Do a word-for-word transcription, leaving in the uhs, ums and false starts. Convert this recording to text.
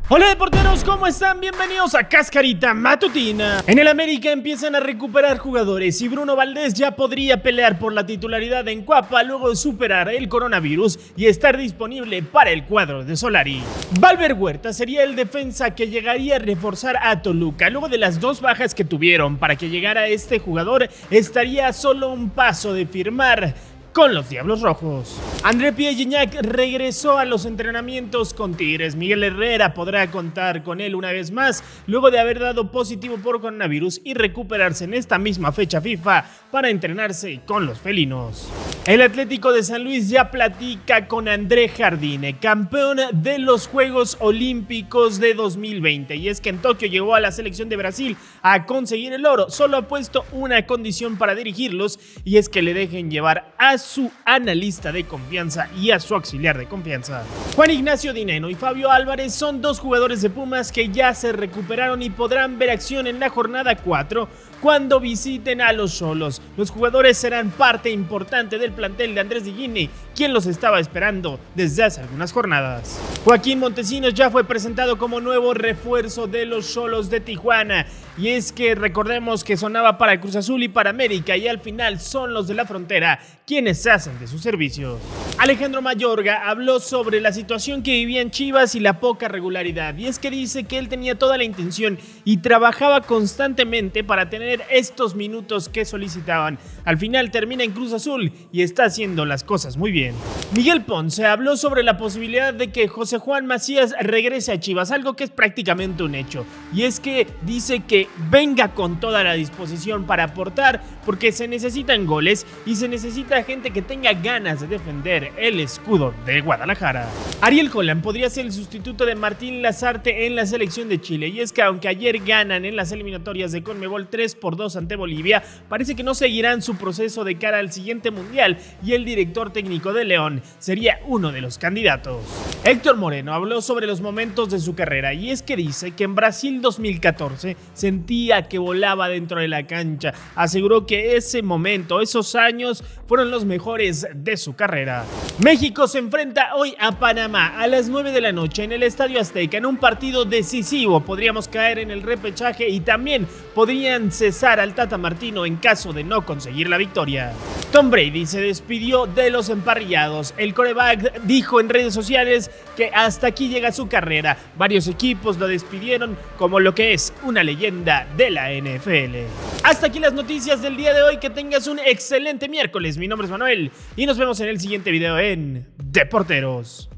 Hola deporteros, ¿cómo están? Bienvenidos a Cascarita Matutina. En el América empiezan a recuperar jugadores y Bruno Valdés ya podría pelear por la titularidad en Cuapa luego de superar el coronavirus y estar disponible para el cuadro de Solari. Valver Huerta sería el defensa que llegaría a reforzar a Toluca. Luego de las dos bajas que tuvieron para que llegara este jugador, estaría solo un paso de firmar con los Diablos Rojos. André Pierre Gignac regresó a los entrenamientos con Tigres. Miguel Herrera podrá contar con él una vez más luego de haber dado positivo por coronavirus y recuperarse en esta misma fecha FIFA para entrenarse con los felinos. El Atlético de San Luis ya platica con André Jardine, campeón de los Juegos Olímpicos de dos mil veinte. Y es que en Tokio llegó a la selección de Brasil a conseguir el oro. Solo ha puesto una condición para dirigirlos y es que le dejen llevar a su analista de confianza y a su auxiliar de confianza. Juan Ignacio Dineno y Fabio Álvarez son dos jugadores de Pumas que ya se recuperaron y podrán ver acción en la jornada cuatro cuando visiten a los Xolos. Los jugadores serán parte importante del plantel de Andrés Lilini, quien los estaba esperando desde hace algunas jornadas. Joaquín Montesinos ya fue presentado como nuevo refuerzo de los Xolos de Tijuana, y es que recordemos que sonaba para Cruz Azul y para América, y al final son los de la frontera quienes se hacen de sus servicios. Alejandro Mayorga habló sobre la situación que vivían Chivas y la poca regularidad, y es que dice que él tenía toda la intención y trabajaba constantemente para tener estos minutos que solicitaban. Al final termina en Cruz Azul y está haciendo las cosas muy bien. Miguel Ponce habló sobre la posibilidad de que José Juan Macías regrese a Chivas, algo que es prácticamente un hecho, y es que dice que venga con toda la disposición para aportar porque se necesitan goles y se necesita gente que tenga ganas de defender el escudo de Guadalajara. Ariel Holland podría ser el sustituto de Martín Lazarte en la selección de Chile, y es que aunque ayer ganan en las eliminatorias de Conmebol tres por dos ante Bolivia, parece que no seguirán su proceso de cara al siguiente mundial y el director técnico de León sería uno de los candidatos. Héctor Moreno habló sobre los momentos de su carrera, y es que dice que en Brasil dos mil catorce sentía que volaba dentro de la cancha. Aseguró que ese momento, esos años fueron los mejores de su carrera. México se enfrenta hoy a Panamá a las nueve de la noche en el Estadio Azteca en un partido decisivo. Podríamos caer en el repechaje y también podrían cesar al Tata Martino en caso de no conseguir la victoria. Tom Brady se despidió de los emparrillados. El quarterback dijo en redes sociales que hasta aquí llega su carrera. Varios equipos lo despidieron como lo que es una leyenda de la N F L. Hasta aquí las noticias del día de hoy. Que tengas un excelente miércoles. Mi nombre es Manuel y nos vemos en el siguiente video en Deporteros.